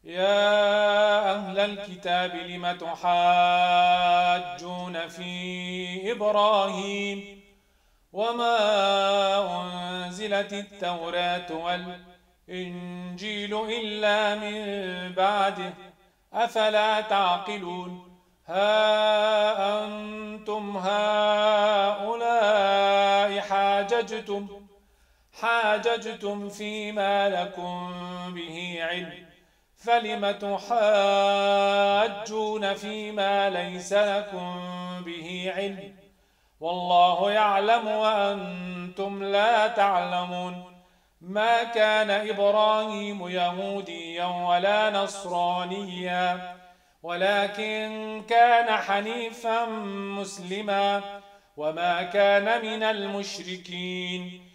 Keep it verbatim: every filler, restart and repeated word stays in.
يا أهل الكتاب لم تحاجون في إبراهيم وما أنزلت التوراة والإنجيل إلا من بعده أفلا تعقلون ها أنتم هؤلاء حاججتم حاججتم فيما لكم به علم فلم تحاجون فيما ليس لكم به علم والله يعلم وأنتم لا تعلمون ما كان إبراهيم يهوديا ولا نصرانيا ولكن كان حنيفا مسلما وما كان من المشركين